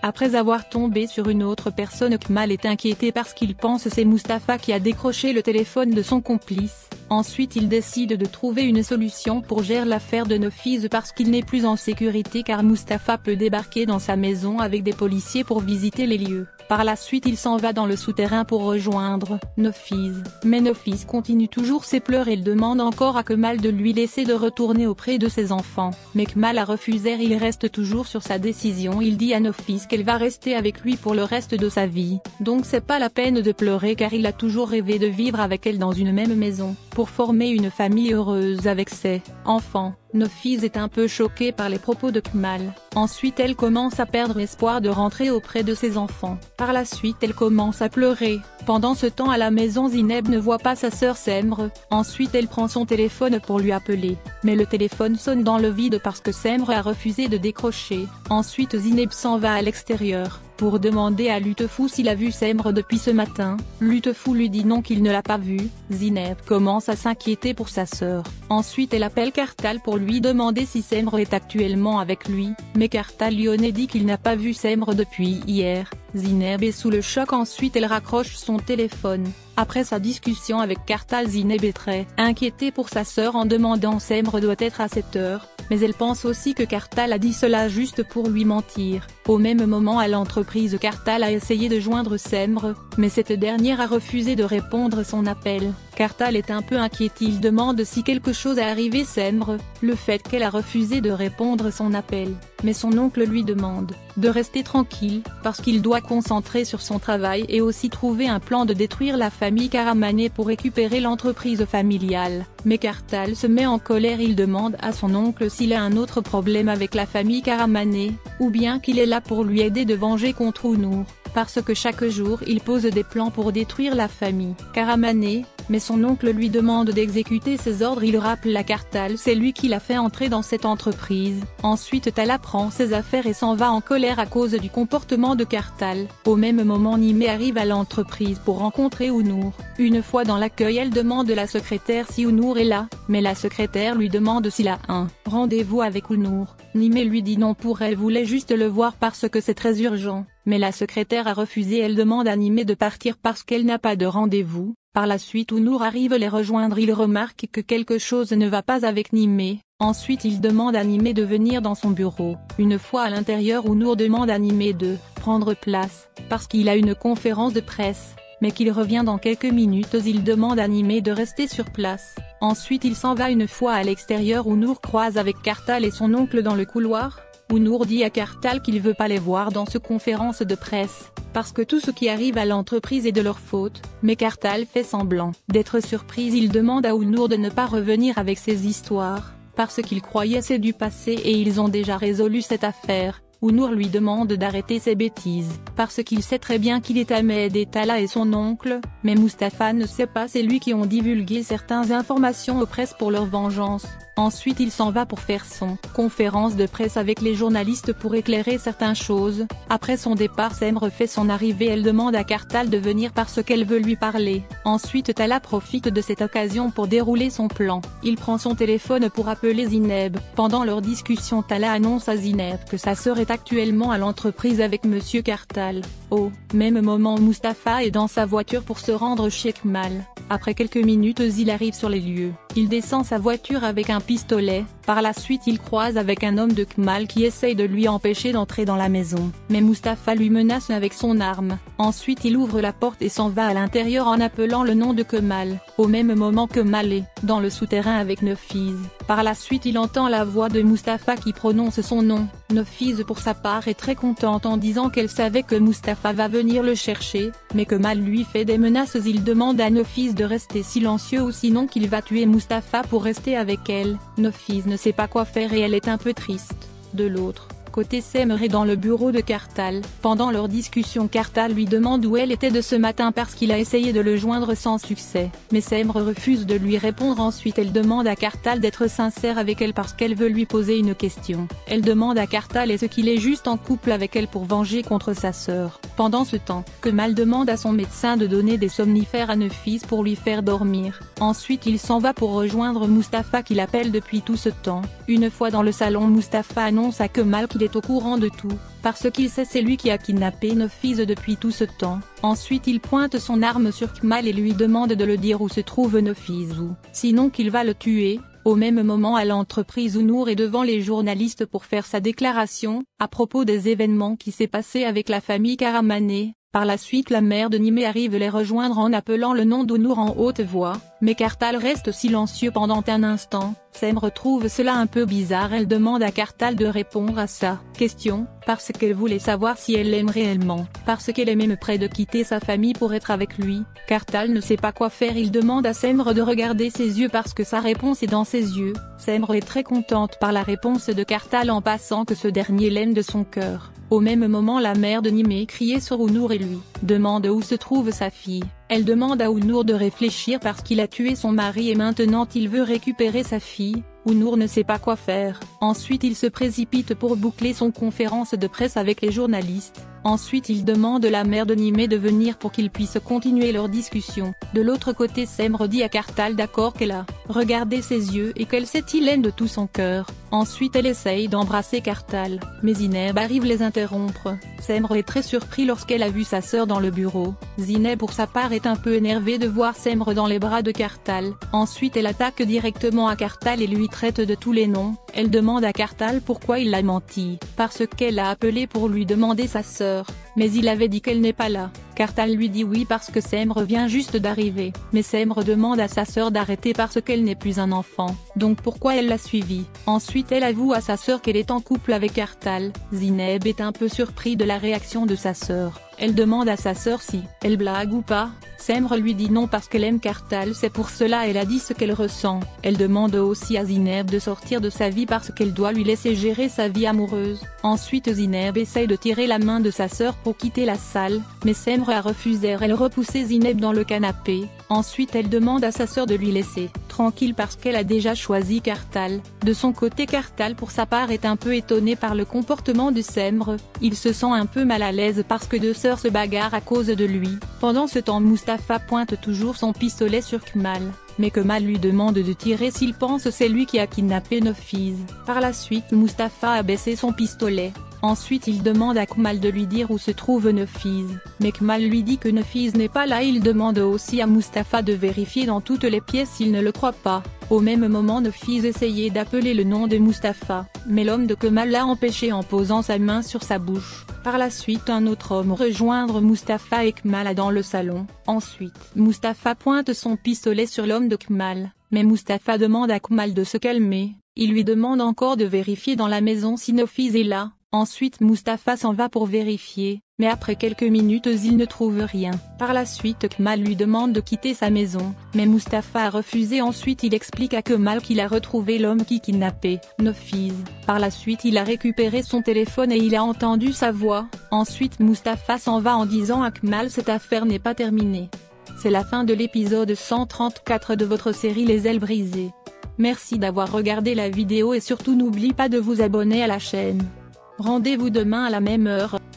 Après avoir tombé sur une autre personne, Kmal est inquiété parce qu'il pense c'est Mustapha qui a décroché le téléphone de son complice. Ensuite il décide de trouver une solution pour gérer l'affaire de Nofise parce qu'il n'est plus en sécurité car Mustapha peut débarquer dans sa maison avec des policiers pour visiter les lieux. Par la suite il s'en va dans le souterrain pour rejoindre Nofise. Mais Nofise continue toujours ses pleurs et il demande encore à Kmal de lui laisser de retourner auprès de ses enfants. Mais Kmal a refusé et il reste toujours sur sa décision. Il dit à Nofise qu'elle va rester avec lui pour le reste de sa vie. Donc c'est pas la peine de pleurer car il a toujours rêvé de vivre avec elle dans une même maison, pour former une famille heureuse avec ses enfants. Nofise est un peu choquée par les propos de Kmal. Ensuite elle commence à perdre espoir de rentrer auprès de ses enfants. Par la suite elle commence à pleurer. Pendant ce temps à la maison Zineb ne voit pas sa sœur Semre. Ensuite elle prend son téléphone pour lui appeler. Mais le téléphone sonne dans le vide parce que Semre a refusé de décrocher. Ensuite Zineb s'en va à l'extérieur pour demander à Lutefou s'il a vu Semre depuis ce matin. Lutefou lui dit non, qu'il ne l'a pas vu. Zineb commence à s'inquiéter pour sa sœur. Ensuite elle appelle Kartal pour lui demander si Semre est actuellement avec lui, mais Kartal Lyonnais dit qu'il n'a pas vu Semre depuis hier. Zineb est sous le choc. Ensuite elle raccroche son téléphone. Après sa discussion avec Kartal, Zineb est très inquiétée pour sa sœur en demandant Semre doit être à cette heure, mais elle pense aussi que Kartal a dit cela juste pour lui mentir. Au même moment à l'entreprise, Kartal a essayé de joindre Semre, mais cette dernière a refusé de répondre à son appel. Kartal est un peu inquiet, il demande si quelque chose est arrivé Semre, le fait qu'elle a refusé de répondre à son appel. Mais son oncle lui demande de rester tranquille, parce qu'il doit concentrer sur son travail et aussi trouver un plan de détruire la famille Karamaneh pour récupérer l'entreprise familiale. Mais Kartal se met en colère, il demande à son oncle s'il a un autre problème avec la famille Karamaneh, ou bien qu'il est là pour lui aider de venger contre Ounour, parce que chaque jour il pose des plans pour détruire la famille Karamaneh. Mais son oncle lui demande d'exécuter ses ordres. Il rappelle à Kartal c'est lui qui l'a fait entrer dans cette entreprise. Ensuite Tala prend ses affaires et s'en va en colère à cause du comportement de Kartal. Au même moment Nimé arrive à l'entreprise pour rencontrer Ounour. Une fois dans l'accueil elle demande à la secrétaire si Ounour est là, mais la secrétaire lui demande s'il a un rendez-vous avec Ounour. Nimé lui dit non, pour elle voulait juste le voir parce que c'est très urgent. Mais la secrétaire a refusé, elle demande à Nimé de partir parce qu'elle n'a pas de rendez-vous. Par la suite Ounour arrive les rejoindre, il remarque que quelque chose ne va pas avec Nimé. Ensuite il demande à Nimé de venir dans son bureau. Une fois à l'intérieur Ounour demande à Nimé de prendre place, parce qu'il a une conférence de presse, mais qu'il revient dans quelques minutes. Il demande à Nimé de rester sur place. Ensuite il s'en va. Une fois à l'extérieur Ounour croise avec Kartal et son oncle dans le couloir. Ounour dit à Kartal qu'il veut pas les voir dans ce conférence de presse, parce que tout ce qui arrive à l'entreprise est de leur faute, mais Kartal fait semblant d'être surprise. Il demande à Ounour de ne pas revenir avec ces histoires, parce qu'il croyait c'est du passé et ils ont déjà résolu cette affaire. Ounour lui demande d'arrêter ses bêtises, parce qu'il sait très bien qu'il est Ahmed et Tala et son oncle, mais Mustapha ne sait pas, c'est lui qui ont divulgué certaines informations aux presses pour leur vengeance. Ensuite il s'en va pour faire son conférence de presse avec les journalistes pour éclairer certaines choses. Après son départ Semre fait son arrivée, elle demande à Kartal de venir parce qu'elle veut lui parler. Ensuite Tala profite de cette occasion pour dérouler son plan. Il prend son téléphone pour appeler Zineb. Pendant leur discussion Tala annonce à Zineb que sa sœur est actuellement à l'entreprise avec Monsieur Kartal. Au même moment Mustapha est dans sa voiture pour se rendre chez Kmal. Après quelques minutes il arrive sur les lieux. Il descend sa voiture avec un pistolet. Par la suite il croise avec un homme de Kmal qui essaye de lui empêcher d'entrer dans la maison. Mais Mustapha lui menace avec son arme. Ensuite il ouvre la porte et s'en va à l'intérieur en appelant le nom de Kmal. Au même moment Kmal est dans le souterrain avec Nofise. Par la suite il entend la voix de Mustapha qui prononce son nom. Nofise pour sa part est très contente en disant qu'elle savait que Mustapha va venir le chercher, mais Kmal lui fait des menaces. Il demande à Nofise de rester silencieux ou sinon qu'il va tuer Mustapha pour rester avec elle. Nofise ne sait pas quoi faire et elle est un peu triste. De l'autre côté Semre est dans le bureau de Kartal. Pendant leur discussion Kartal lui demande où elle était de ce matin parce qu'il a essayé de le joindre sans succès. Mais Semre refuse de lui répondre. Ensuite elle demande à Kartal d'être sincère avec elle parce qu'elle veut lui poser une question. Elle demande à Kartal est-ce qu'il est juste en couple avec elle pour venger contre sa sœur. Pendant ce temps, Kemal demande à son médecin de donner des somnifères à Nefise pour lui faire dormir. Ensuite il s'en va pour rejoindre Mustapha qui l'appelle depuis tout ce temps. Une fois dans le salon, Mustapha annonce à Kemal qu'il est au courant de tout, parce qu'il sait c'est lui qui a kidnappé Nefise depuis tout ce temps. Ensuite il pointe son arme sur Kemal et lui demande de le dire où se trouve Nefise ou sinon qu'il va le tuer. Au même moment à l'entreprise où Nour est devant les journalistes pour faire sa déclaration, à propos des événements qui s'est passé avec la famille Karamaneh. Par la suite la mère de Nimé arrive les rejoindre en appelant le nom d'Nour en haute voix, mais Kartal reste silencieux pendant un instant. Semre trouve cela un peu bizarre, elle demande à Kartal de répondre à sa question, parce qu'elle voulait savoir si elle l'aime réellement, parce qu'elle est même près de quitter sa famille pour être avec lui. Kartal ne sait pas quoi faire, il demande à Semre de regarder ses yeux parce que sa réponse est dans ses yeux. Semre est très contente par la réponse de Kartal en passant que ce dernier l'aime de son cœur. Au même moment la mère de Nimé crie sur Nour et lui demande où se trouve sa fille. Elle demande à Nour de réfléchir parce qu'il a tué son mari et maintenant il veut récupérer sa fille. Nour ne sait pas quoi faire. Ensuite il se précipite pour boucler son conférence de presse avec les journalistes. Ensuite il demande à la mère de Nimé de venir pour qu'ils puissent continuer leur discussion. De l'autre côté Semre dit à Kartal d'accord qu'elle a regardé ses yeux et qu'elle sait il aime de tout son cœur. Ensuite elle essaye d'embrasser Kartal, mais Zineb arrive les interrompre. Semre est très surpris lorsqu'elle a vu sa sœur dans le bureau. Zineb pour sa part est un peu énervée de voir Semre dans les bras de Kartal. Ensuite elle attaque directement à Kartal et lui traite de tous les noms. Elle demande à Kartal pourquoi il l'a menti, parce qu'elle l'a appelé pour lui demander sa sœur, mais il avait dit qu'elle n'est pas là. Kartal lui dit oui parce que Semre vient juste d'arriver, mais Semre demande à sa sœur d'arrêter parce qu'elle n'est plus un enfant, donc pourquoi elle l'a suivi. Ensuite elle avoue à sa sœur qu'elle est en couple avec Kartal. Zineb est un peu surpris de la réaction de sa sœur. Elle demande à sa sœur si elle blague ou pas. Semre lui dit non parce qu'elle aime Kartal, c'est pour cela elle a dit ce qu'elle ressent. Elle demande aussi à Zineb de sortir de sa vie parce qu'elle doit lui laisser gérer sa vie amoureuse. Ensuite Zineb essaye de tirer la main de sa sœur pour quitter la salle, mais Semre a refusé, elle repoussait Zineb dans le canapé. Ensuite elle demande à sa sœur de lui laisser tranquille parce qu'elle a déjà choisi Kartal. De son côté Kartal pour sa part est un peu étonné par le comportement de Semre, il se sent un peu mal à l'aise parce que deux sœurs se bagarrent à cause de lui. Pendant ce temps Mustapha pointe toujours son pistolet sur Kemal, mais Kemal lui demande de tirer s'il pense c'est lui qui a kidnappé Nefise. Par la suite Mustapha a baissé son pistolet. Ensuite il demande à Kemal de lui dire où se trouve Nefise, mais Kemal lui dit que Nefise n'est pas là. Il demande aussi à Mustapha de vérifier dans toutes les pièces, il ne le croit pas. Au même moment Nefise essayait d'appeler le nom de Mustapha, mais l'homme de Kemal l'a empêché en posant sa main sur sa bouche. Par la suite un autre homme rejoindre Mustapha et Kemal dans le salon. Ensuite Mustapha pointe son pistolet sur l'homme de Kemal, mais Mustapha demande à Kemal de se calmer. Il lui demande encore de vérifier dans la maison si Nefise est là. Ensuite Mustapha s'en va pour vérifier, mais après quelques minutes il ne trouve rien. Par la suite Kemal lui demande de quitter sa maison, mais Mustapha a refusé. Ensuite il explique à Kemal qu'il a retrouvé l'homme qui kidnappait Nefise. Par la suite il a récupéré son téléphone et il a entendu sa voix. Ensuite Mustapha s'en va en disant à Kemal cette affaire n'est pas terminée. C'est la fin de l'épisode 134 de votre série Les Ailes Brisées. Merci d'avoir regardé la vidéo et surtout n'oublie pas de vous abonner à la chaîne. Rendez-vous demain à la même heure.